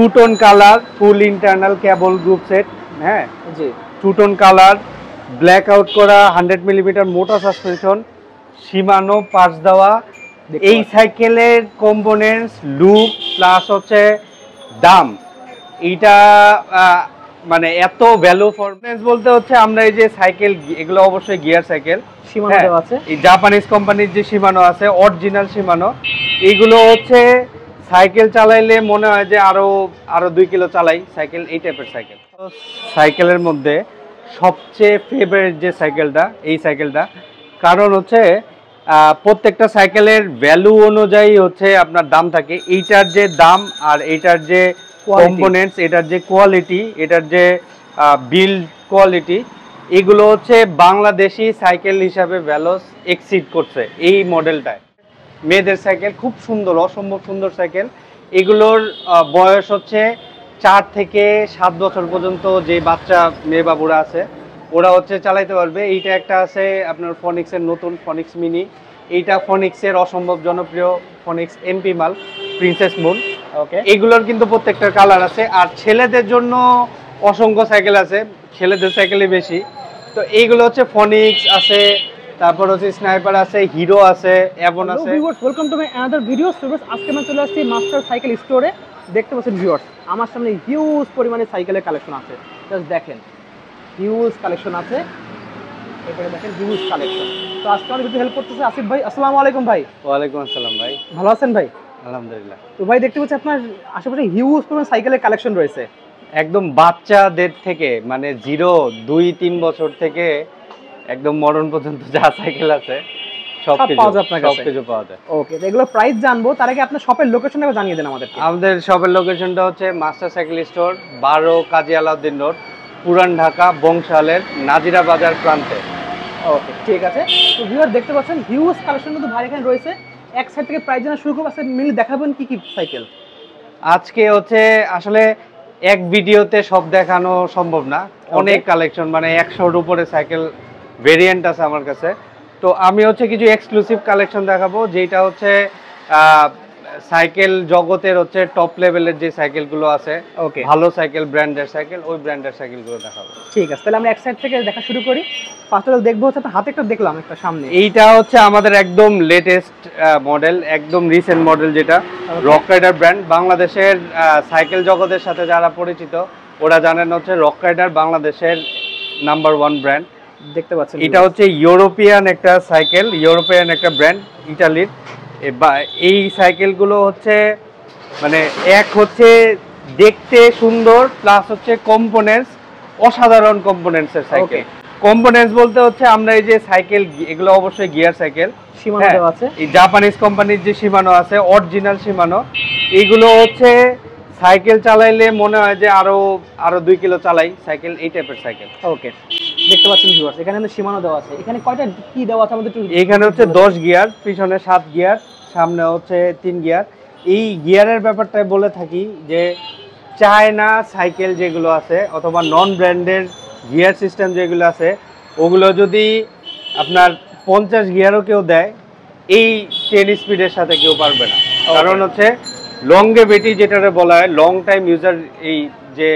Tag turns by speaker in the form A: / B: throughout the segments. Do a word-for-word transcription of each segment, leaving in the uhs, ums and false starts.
A: Two tone colour, full internal cable group set. হ্যাঁ জি, two tone colour, black out করা hundred millimetre মোটা suspension, Shimano parts দেওয়া। এই সাইকেলের কম্পোনেন্টস, লুক প্লাস হচ্ছে দাম, এইটা মানে এত ভ্যালু ফরমেন্স বলতে হচ্ছে আমরা এই যে সাইকেল, এগুলো অবশ্যই গিয়ার সাইকেল, শিমানো দেওয়া আছে। এই জাপানিজ কোম্পানির যে শিমানো আছে, অরিজিনাল শিমানো, এইগুলো হচ্ছে সাইকেল চালাইলে মনে হয় যে আরো আরো দুই কিলো চালাই সাইকেল, এই টাইপের সাইকেল। সাইকেলের মধ্যে সবচেয়ে ফেভারিট যে সাইকেলটা এই সাইকেলটা, কারণ হচ্ছে প্রত্যেকটা সাইকেলের ভ্যালু অনুযায়ী হচ্ছে আপনার দাম থাকে। এইটার যে দাম আর এইটার যে কম্পোনেন্টস, এটার যে কোয়ালিটি, এটার যে বিল্ড কোয়ালিটি, এগুলো হচ্ছে বাংলাদেশি সাইকেল হিসাবে ভ্যালুস এক্সিড করছে এই মডেলটায়। মেয়েদের সাইকেল খুব সুন্দর, অসম্ভব সুন্দর সাইকেল। এগুলোর বয়স হচ্ছে চার থেকে সাত বছর পর্যন্ত যে বাচ্চা মেয়ে বাবুরা আছে ওরা হচ্ছে চালাইতে পারবে। এইটা একটা আছে আপনার ফনিক্সের নতুন ফনিক্স মিনি, এইটা ফনিক্সের অসম্ভব জনপ্রিয় ফনিক্স এমপি মাল প্রিন্সেস মুন। ওকে, এগুলোর কিন্তু প্রত্যেকটা কালার আছে। আর ছেলেদের জন্য অসংখ্য সাইকেল আছে, ছেলেদের সাইকেলই বেশি। তো এইগুলো হচ্ছে ফনিক্স আছে, তারপর হচ্ছে স্নাইপার আছে, হিরো আছে, এভন আছে। Viewers, welcome to my another video. Viewers, আজকে আমি চলে আসছি মাস্টার সাইকেল স্টোরে। দেখতে পাচ্ছেন ভিউয়ার্স, আমার সামনে হিউজ পরিমাণে সাইকেলের কালেকশন আছে। জাস্ট দেখেন, হিউজ কালেকশন আছে। এখানে দেখেন হিউজ কালেকশন। তো আজকে আমাদের ভিডিও হেল্প করতেছে আসিফ ভাই। আসসালামু আলাইকুম ভাই। ওয়ালাইকুম আসসালাম ভাই, ভালো আছেন ভাই? আলহামদুলিল্লাহ। তো ভাই দেখতে পাচ্ছি আপনার আশেপাশে হিউজ পরিমাণে সাইকেলের কালেকশন রয়েছে। একদম বাচ্চাদের থেকে মানে জিরো দুই তিন বছর থেকে একদম মডার্ন পর্যন্ত যা সাইকেল আছে সব পাওয়া যায় আপনার কাছে। সবকিছু পাওয়া যায়। ওকে, এগুলো প্রাইস জানবো, তার আগে আপনার শপের লোকেশনটা জানিয়ে দেন আমাদেরকে। আমাদের শপের লোকেশনটা হচ্ছে মাস্টার সাইকেল স্টোর, বারো কাজী আলাউদ্দিন রোড, পুরান ঢাকা, বংশালের নাজিরা বাজার প্রান্তে। ওকে, ঠিক আছে। তো ভিউয়ার দেখতে পাচ্ছেন হিউজ কালেকশন কিন্তু ভাই এখানে রয়েছে। এক সাইড থেকে প্রাইস জানা শুরু করব, আজকে মিলে দেখাবেন কি কি সাইকেল। আজকে হচ্ছে আসলে এক ভিডিওতে সব দেখানো সম্ভব না, অনেক কালেকশন, মানে একশোর উপরে সাইকেল ভেরিয়েন্ট আছে আমার কাছে। তো আমি হচ্ছে কিছু এক্সক্লুসিভ কালেকশন দেখাবো, যেটা হচ্ছে সাইকেল জগতের হচ্ছে টপ লেভেলের যে সাইকেলগুলো আছে, ওকে, ভালো সাইকেল, ব্র্যান্ডের সাইকেল, ওই ব্র্যান্ডের সাইকেলগুলো দেখাবো। ঠিক আছে, তাহলে আমরা এক সাইড থেকে দেখা শুরু করি। ফার্স্ট অফ অল দেখবো হচ্ছে হাতে একটা দেখলাম একটা সামনে, এইটা হচ্ছে আমাদের একদম লেটেস্ট মডেল, একদম রিসেন্ট মডেল, যেটা রক রাইডার ব্র্যান্ড। বাংলাদেশের সাইকেল জগতের সাথে যারা পরিচিত ওরা জানেন হচ্ছে রক রাইডার বাংলাদেশের নাম্বার ওয়ান ব্র্যান্ড। দেখতে পাচ্ছেন এটা হচ্ছে ইউরোপিয়ান একটা সাইকেল, ইউরোপিয়ান একটা ব্র্যান্ড, ইটালির। এই সাইকেলগুলো হচ্ছে মানে এক হচ্ছে দেখতে সুন্দর, প্লাস হচ্ছে কম্পোনেন্টস অসাধারণ কম্পোনেন্টসের সাইকেল। কম্পোনেন্টস বলতে হচ্ছে আমরা এই যে সাইকেল, এগুলো অবশ্যই গিয়ার সাইকেল, শিমানো দেওয়া আছে। এই জাপানিজ কোম্পানির যে শিমানো আছে, অরিজিনাল শিমানো, এইগুলো হচ্ছে সাইকেল চালাইলে মনে হয় যে আরো আরো দুই কিলো চালাই সাইকেল, এই টাইপের সাইকেল। ওকে, দেখতে পাচ্ছেন ভিউয়ার্স, এখানে কিন্তু শিমানো দেওয়া আছে। এখানে কয়টা কি দেওয়া আছে আমাদের? এখানে হচ্ছে দশ গিয়ার, পিছনে সাত গিয়ার, সামনে হচ্ছে তিন গিয়ার। এই গিয়ারের ব্যাপারটাই বলে থাকি যে চায়না সাইকেল যেগুলো আছে অথবা নন ব্র্যান্ডের গিয়ার সিস্টেম যেগুলো আছে, ওগুলো যদি আপনার পঞ্চাশ গিয়ারও কেউ দেয়, এই টেন স্পিডের সাথে কেউ পারবে না। কারণ হচ্ছে লংগেভিটি যেটারে বলা হয়, লং টাইম ইউজার, এই যে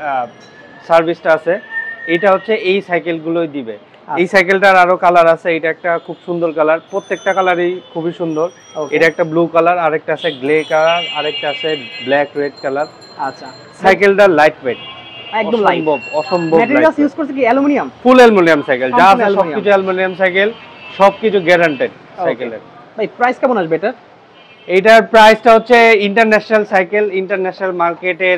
A: সার্ভিসটা আছে, এটা হচ্ছে এই সাইকেলগুলোই দিবে। এই সাইকেলটার আরো কালার আছে, এটা একটা খুব সুন্দর কালার, প্রত্যেকটা কালারই খুবই সুন্দর। এটা একটা ব্লু কালার, আরেকটা আছে গ্রে কালার, আরেকটা আছে ব্ল্যাক রেড কালার। আচ্ছা, সাইকেলটা লাইট ওয়েট, একদম লাইট, অসম্ভব। ম্যাটেরিয়ালস ইউজ করছে কি অ্যালুমিনিয়াম, ফুল অ্যালুমিনিয়াম সাইকেল, যা আছে সবকিছু অ্যালুমিনিয়াম সাইকেল, সবকিছু গ্যারান্টেড সাইকেলের। ভাই প্রাইস কেমন আসবে এটা? এইটার প্রাইসটা হচ্ছে ইন্টারন্যাশনাল সাইকেল, ইন্টারন্যাশনাল মার্কেটের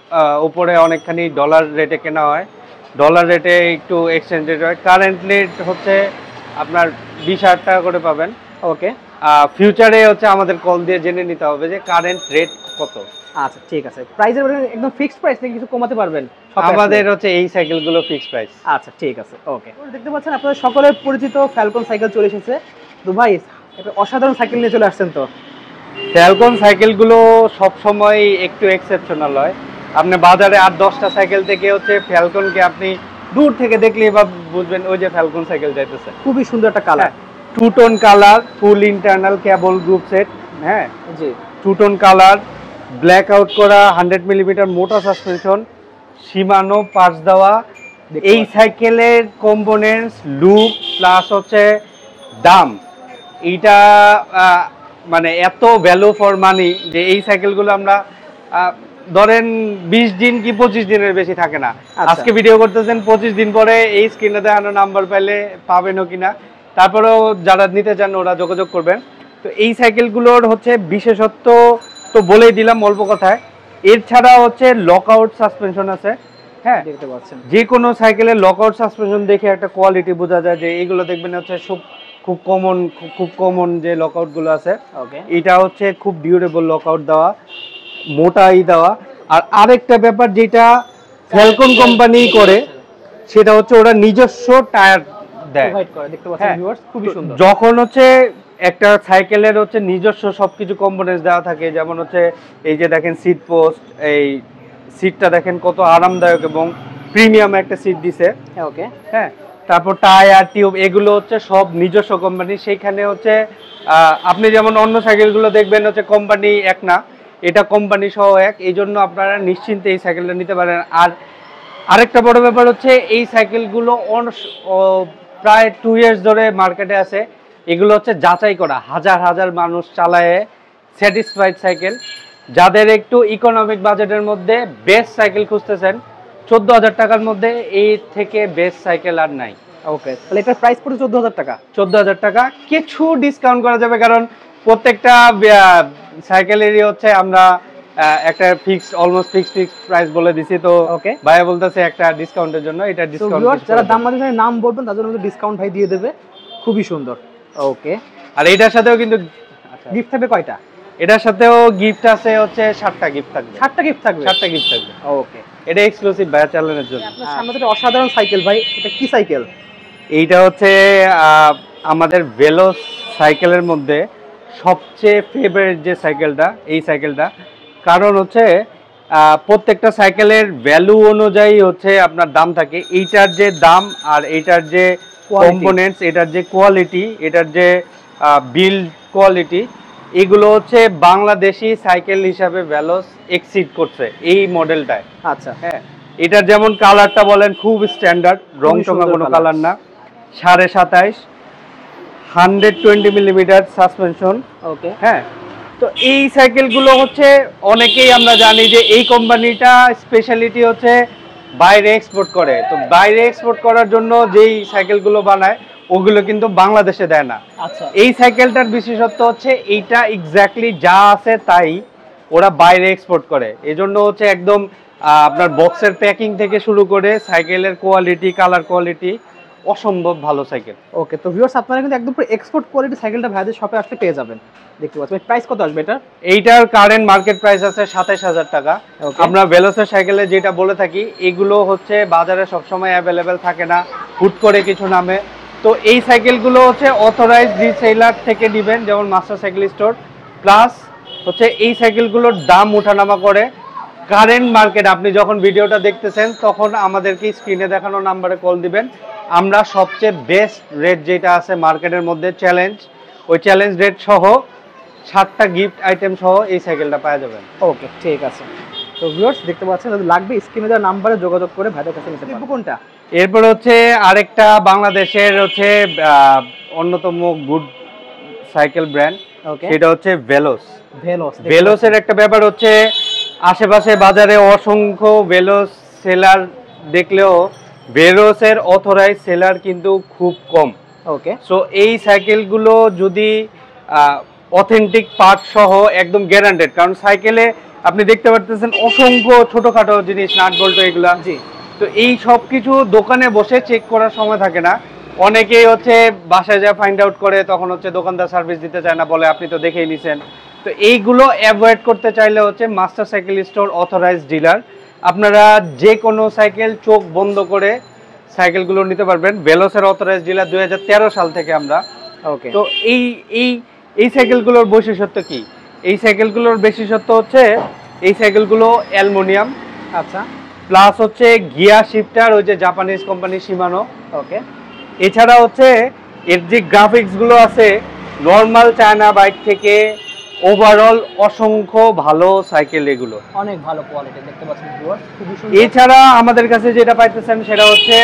A: উপরে অনেকখানি ডলার রেটে কেনা হয়, ডলার রেটে একটু এক্সচেঞ্জ রেট হয়। কারেন্ট রেট হচ্ছে আপনার বিশ হাজার টাকা করে পাবেন। ওকে, ফিউচারে হচ্ছে আমাদের কল দিয়ে জেনে নিতে হবে যে কারেন্ট রেট কত। আচ্ছা, ঠিক আছে। প্রাইসের একদম ফিক্সড প্রাইস নাকি কিছু কমাতে পারবেন? আমাদের হচ্ছে এই সাইকেলগুলো ফিক্সড প্রাইস। আচ্ছা, ঠিক আছে। ওকে, দেখতে পাচ্ছেন আপনাদের সকলের পরিচিত ফ্যালকন সাইকেল চলে এসেছে। তো ভাই একটা অসাধারণ সাইকেল নিয়ে চলে আসছেন। তো ফ্যালকন সাইকেলগুলো সবসময় একটু এক্সেপশনাল হয়। আপনি বাজারে আট দশটা সাইকেল থেকে হচ্ছে ফ্যালকনকে আপনি দূর থেকে দেখলেই বা বুঝবেন ওই যে ফ্যালকন সাইকেল যাইতেছে। খুবই সুন্দর একটা colour, two tone colour, full internal cable group set. হ্যাঁ জি, two tone colour, black out করা হান্ড্রেড মিলিমিটার মোটা সাসপেনশন, শিমানো পাঁচ দেওয়া। এই সাইকেলের কম্পোনেন্টস, লুক প্লাস হচ্ছে দাম, এইটা মানে এত ভ্যালু ফর মানি যে এই সাইকেলগুলো আমরা ধরেন বিশ দিন কি পঁচিশ দিনের বেশি থাকে না। আজকে ভিডিও করতেছেন, পঁচিশ দিন পরে এই স্ক্রিনে দেখানো নাম্বার পাইলে পাবেনও কিনা, তারপরেও যারা নিতে চান ওরা যোগাযোগ করবেন। তো এই সাইকেলগুলোর হচ্ছে বিশেষত্ব তো বলেই দিলাম অল্প কথায়। এর ছাড়া হচ্ছে লকআউট সাসপেনশন আছে। হ্যাঁ, দেখতে পাচ্ছেন যে কোনো সাইকেলের লকআউট সাসপেনশন দেখে একটা কোয়ালিটি বোঝা যায় যে এইগুলো দেখবেন হচ্ছে সব খুব কমন খুব কমন যে লকআউটগুলো আছে। ওকে, এটা হচ্ছে খুব ডিউরেবল লকআউট দেওয়া, মোটাই দেওয়া। আর আরেকটা ব্যাপার যেটা ফ্যালকন কোম্পানি করে সেটা হচ্ছে ওরা নিজস্ব টায়ার দেয়, দেখতে পাচ্ছেন ভিউয়ার্স, খুবই সুন্দর। যখন হচ্ছে একটা সাইকেলের হচ্ছে নিজস্ব সবকিছু কম্পোনেন্টস দেওয়া থাকে, যেমন হচ্ছে এই যে দেখেন সিট পোস্ট, এই সিটটা দেখেন কত আরামদায়ক এবং প্রিমিয়াম একটা সিট দিছে। ওকে, হ্যাঁ, তারপর টায়ার টিউব এগুলো হচ্ছে সব নিজস্ব কোম্পানি। সেইখানে হচ্ছে আপনি যেমন অন্য সাইকেলগুলো দেখবেন হচ্ছে কোম্পানি এক না, এটা কোম্পানি সহ এক, এই জন্য আপনারা নিশ্চিন্তে এই সাইকেলটা নিতে পারেন। আর আরেকটা বড় ব্যাপার হচ্ছে এই সাইকেলগুলো প্রায় টু ইয়ার্স ধরে মার্কেটে আছে। এগুলো হচ্ছে যাচাই করা, হাজার হাজার মানুষ চালায় স্যাটিসফাইড সাইকেল। যাদের একটু ইকোনমিক বাজেটের মধ্যে বেস্ট সাইকেল খুঁজতেছেন, চোদ্দ হাজার টাকার মধ্যে এই থেকে বেস্ট সাইকেল আর নাই। ওকে, তাহলে এটার প্রাইস পড়ে চোদ্দ হাজার টাকা। চোদ্দ হাজার টাকা কিছু ডিসকাউন্ট করা যাবে, কারণ প্রত্যেকটা সাইকেলেরই হচ্ছে আমরা একটা fix almost fix fix price বলে দিছি। তো ওকে, ভাইয়া বলতেছে একটা ডিসকাউন্টের জন্য, এটা ডিসকাউন্ট যারা দাম মাঝে নাম বলবেন তার জন্য ডিসকাউন্ট ভাই দিয়ে দেবে, খুবই সুন্দর। ওকে, আর এটার সাথেও কিন্তু গিফট থাকবে কয়টা? এটার সাথেও গিফট আছে হচ্ছে সাতটা গিফট থাকবে। সাতটা গিফট থাকবে? সাতটা গিফট থাকবে। ওকে, এটা এক্সক্লুসিভ ভাইয়া চ্যানেলের জন্য। আপনার সামনে তো অসাধারণ সাইকেল ভাই, এটা কি সাইকেল? এইটা হচ্ছে আমাদের ভেলোস সাইকেলের মধ্যে সবচেয়ে ফেভারিট যে সাইকেলটা, এই সাইকেলটা। কারণ হচ্ছে প্রত্যেকটা সাইকেলের ভ্যালু অনুযায়ী হচ্ছে আপনার দাম থাকে। এইটার যে দাম আর এইটার যে কম্পোনেন্টস, এটার যে কোয়ালিটি, এটার যে বিল্ড কোয়ালিটি, এগুলো হচ্ছে বাংলাদেশি সাইকেল হিসাবে ভ্যালোস এক্সিড করছে এই মডেলটায়। আচ্ছা, হ্যাঁ, এটার যেমন কালারটা বলেন খুব স্ট্যান্ডার্ড, রং চঙা কোনো কালার না, সাড়ে সাতাইশ, hundred twenty millimetre suspension. Okay, হ্যাঁ। তো এই সাইকেলগুলো হচ্ছে অনেকেই আমরা জানি যে এই কোম্পানিটা স্পেশালিটি হচ্ছে বাইরে এক্সপোর্ট করে। তো বাইরে এক্সপোর্ট করার জন্য যেই সাইকেলগুলো বানায় ওগুলো কিন্তু বাংলাদেশে দেয় না। আচ্ছা, এই সাইকেলটার বিশেষত্ব হচ্ছে এইটা এক্স্যাক্টলি যা আছে তাই ওরা বাইরে এক্সপোর্ট করে। এই জন্য হচ্ছে একদম আপনার বক্সের প্যাকিং থেকে শুরু করে সাইকেলের কোয়ালিটি, কালার কোয়ালিটি অসম্ভব ভালো সাইকেল। ওকে, তো ভিউয়ার্স আপনারা কিন্তু একদম পুরো এক্সপোর্ট কোয়ালিটি সাইকেলটা ভাইদের শপে আসলে পেয়ে যাবেন, দেখতে পাচ্ছেন। প্রাইস কত আসবে এটা? এইটার কারেন্ট মার্কেট প্রাইস আছে সাতাইশ হাজার টাকা। আমরা ভেলোসের সাইকেলে যেটা বলে থাকি, এগুলো হচ্ছে বাজারে সবসময় অ্যাভেলেবেল থাকে না, হুট করে কিছু নামে। তো এই সাইকেলগুলো হচ্ছে অথরাইজ রিসেলার থেকে নেবেন, যেমন মাস্টার সাইকেল স্টোর। প্লাস হচ্ছে এই সাইকেলগুলোর দাম ওঠানামা করে। কারেন্ট মার্কেট আপনি যখন ভিডিওটা দেখতেছেন তখন আমাদেরকে স্ক্রিনে দেখানো নাম্বারে কল দিবেন। আমরা সবচেয়ে বেস্ট রেট যেটা আছে মার্কেটের মধ্যে, চ্যালেঞ্জ, ওই চ্যালেঞ্জ রেট সহ সাতটা গিফট আইটেম সহ এই সাইকেলটা পাওয়া যাবেন। ওকে, ঠিক আছে। তো ভিউয়ার্স দেখতে পাচ্ছেন, যদি লাগবে স্ক্রিনে দেওয়া নাম্বারে যোগাযোগ করে ভাইদের কাছে নিতে পারবেন। কোনটা? এরপর হচ্ছে আরেকটা বাংলাদেশের হচ্ছে অন্যতম গুড সাইকেল ব্র্যান্ড, সেটা হচ্ছে ভেলোস। ভেলোস ভেলোসের একটা ব্যাপার হচ্ছে আশেপাশে বাজারে অসংখ্য ভেলোস সেলার দেখলেও ভেলোসের অথরাইজ সেলার কিন্তু খুব কম। ওকে, সো এই সাইকেলগুলো যদি অথেন্টিক পার্ট সহ একদম গ্যারান্টেড, কারণ সাইকেলে আপনি দেখতে পারতেছেন অসংখ্য ছোটখাটো জিনিস, নাট বল্ট, এগুলা। জি, তো এই সব কিছু দোকানে বসে চেক করার সময় থাকে না। অনেকেই হচ্ছে বাসায় যা ফাইন্ড আউট করে, তখন হচ্ছে দোকানদার সার্ভিস দিতে চায় না, বলে আপনি তো দেখেই নিছেন। তো এইগুলো অ্যাভয়েড করতে চাইলে হচ্ছে Master Cycle Store authorise dealer. আপনারা যে কোনো সাইকেল চোখ বন্ধ করে সাইকেলগুলো নিতে পারবেন। ভেলোসের অথরাইজ ডিলার দুই হাজার তেরো সাল থেকে আমরা। ওকে, তো এই এই এই সাইকেলগুলোর বৈশিষ্ট্য কি? এই সাইকেলগুলোর বিশেষত্ব হচ্ছে এই সাইকেলগুলো অ্যালুমিনিয়াম। আচ্ছা, প্লাস হচ্ছে গিয়ার শিফটার, ওই যে জাপানিজ কোম্পানি শিমানো। ওকে, এছাড়া হচ্ছে এর যে গ্রাফিক্সগুলো আছে নর্মাল চায়না বাইক থেকে ওভারঅল অসংখ্য ভালো সাইকেল এগুলো,
B: অনেক ভালো কোয়ালিটি দেখতে পাচ্ছেন ভিউয়ার্স, খুবই সুন্দর।
A: এছাড়া আমাদের কাছে যেটা পাইতেছেন সেটা হচ্ছে,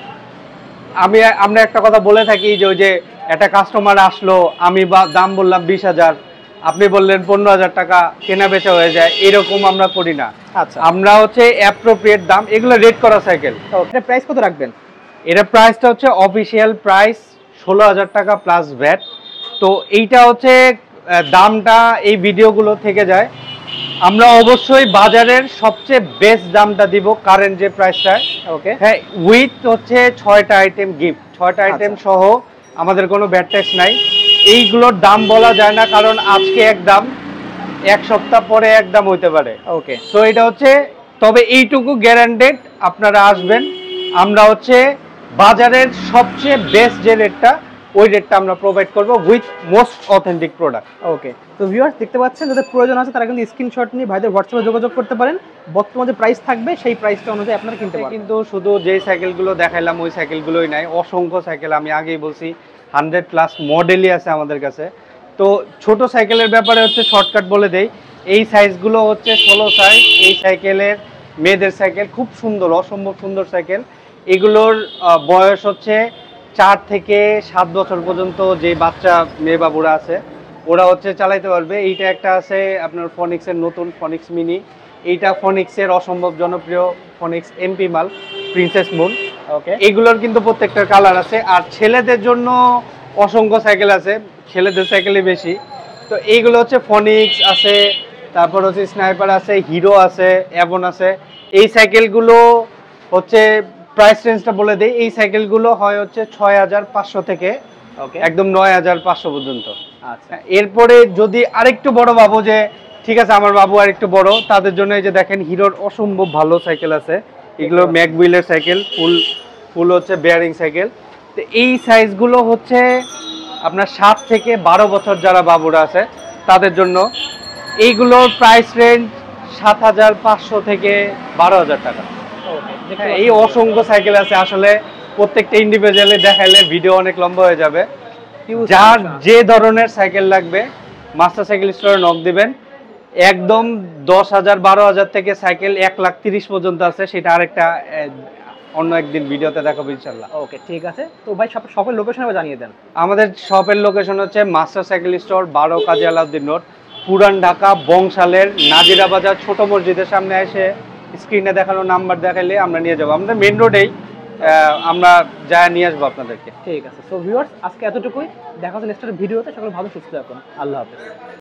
A: আমি আমরা একটা কথা বলে থাকি যে ওই যে একটা কাস্টমার আসলো, আমি দাম বললাম বিশ হাজার, আপনি বললেন পনেরো হাজার টাকা, কেনা বেচা হয়ে যায়, এরকম আমরা করি না।
B: আচ্ছা,
A: আমরা হচ্ছে অ্যাপ্রোপ্রিয়েট দাম, এগুলো রেট করা সাইকেল।
B: এটা প্রাইস কত রাখবেন?
A: এটা প্রাইসটা হচ্ছে অফিসিয়াল প্রাইস ষোলো হাজার টাকা প্লাস ভ্যাট। তো এইটা হচ্ছে দামটা এই ভিডিওগুলো থেকে যায়, আমরা অবশ্যই বাজারের সবচেয়ে বেস্ট দামটা দিব কারেন্ট যে প্রাইসটা।
B: ওকে,
A: হ্যাঁ, উইথ হচ্ছে ছয়টা আইটেম গিফট, ছয়টা আইটেম সহ, আমাদের কোনো ব্যাড ট্যাক্স নাই। এইগুলোর দাম বলা যায় না, কারণ আজকে এক দাম, এক সপ্তাহ পরে এক দাম হইতে পারে।
B: ওকে,
A: সো এটা হচ্ছে, তবে এইটুকু গ্যারান্টেড, আপনারা আসবেন, আমরা হচ্ছে বাজারের সবচেয়ে বেস্ট যে রেটটা, ওই রেটটা আমরা প্রোভাইড করব with most authentic product.
B: Okay. তো ভিউয়ার্স দেখতে পাচ্ছেন, যাদের প্রয়োজন আছে তারা কিন্তু স্ক্রিনশট নিয়ে ভাইদের হোয়াটসঅ্যাপে যোগাযোগ করতে পারেন, বর্তমানে যে প্রাইস থাকবে সেই প্রাইসটা অনুযায়ী আপনারা কিনতে পারবেন।
A: কিন্তু শুধু যেই সাইকেলগুলো দেখাইলাম ওই সাইকেলগুলোই নাই, অসংখ্য সাইকেল, আমি আগেই বলছি হান্ড্রেড প্লাস মডেলই আছে আমাদের কাছে। তো ছোট সাইকেলের ব্যাপারে হচ্ছে শর্টকাট বলে দেই, এই সাইজগুলো হচ্ছে ষোলো সাইজ, এই সাইকেলের মেয়েদের সাইকেল, খুব সুন্দর, অসম্ভব সুন্দর সাইকেল। এগুলোর বয়স হচ্ছে চার থেকে সাত বছর পর্যন্ত যে বাচ্চা মেয়ে বাবুরা আছে ওরা হচ্ছে চালাইতে পারবে। এইটা একটা আছে আপনার ফনিক্সের নতুন ফনিক্স মিনি, এইটা ফনিক্সের অসম্ভব জনপ্রিয় ফনিক্স এমপি মাল প্রিন্সেস মুন।
B: ওকে,
A: এগুলোর কিন্তু প্রত্যেকটার কালার আছে। আর ছেলেদের জন্য অসংখ্য সাইকেল আছে, ছেলেদের সাইকেলই বেশি। তো এইগুলো হচ্ছে ফনিক্স আছে, তারপর হচ্ছে স্নাইপার আছে, হিরো আছে, অ্যাভন আছে। এই সাইকেলগুলো হচ্ছে প্রাইস রেঞ্জটা বলে দেই, এই সাইকেলগুলো হয় হচ্ছে ছয় হাজার পাঁচশো থেকে
B: ওকে,
A: একদম নয় হাজার পাঁচশো পর্যন্ত।
B: আচ্ছা,
A: এরপরে যদি আরেকটু বড় ভাবো যে ঠিক আছে আমার বাবু আরেকটু বড়, তাদের জন্য এই যে দেখেন হিরোর অসম্ভব ভালো সাইকেল আছে, এগুলো ম্যাকহুইলের সাইকেল, ফুল ফুল হচ্ছে বেয়ারিং সাইকেল। তো এই সাইজগুলো হচ্ছে আপনার সাত থেকে বারো বছর যারা বাবুরা আছে তাদের জন্য। এইগুলোর প্রাইস রেঞ্জ সাত হাজার পাঁচশো থেকে বারো হাজার টাকা। হ্যাঁ, এই অসংখ্য সাইকেল আছে, আসলে প্রত্যেকটা ইন্ডিভিজুয়ালি দেখাইলে ভিডিও অনেক লম্বা হয়ে যাবে। যার যে ধরনের সাইকেল লাগবে মাস্টার সাইকেল স্টোরে নক দিবেন। একদম দশ হাজার বারো হাজার থেকে সাইকেল এক লাখ তিরিশ পর্যন্ত আছে, সেটা আরেকটা অন্য একদিন ভিডিওতে দেখাবো ইনশাল্লাহ।
B: ওকে, ঠিক আছে। তো ভাই সব শপের লোকেশন জানিয়ে দেন।
A: আমাদের শপের লোকেশন হচ্ছে মাস্টার সাইকেল স্টোর, বারো কাজী আলাউদ্দিন রোড, পুরান ঢাকা, বংশালের নাজিরা বাজার ছোট মসজিদের সামনে এসে স্ক্রিনে দেখানো নাম্বার দেখালে আমরা নিয়ে যাবো। আমাদের মেন রোডেই, আমরা যা নিয়ে আসবো আপনাদেরকে।
B: ঠিক আছে। সো ভিউয়ার্স আজকে এতটুকুই, দেখা হচ্ছে নেক্সট ভিডিওতে। সকলে ভালো সুস্থ থাকুন, আল্লাহ হাফেজ।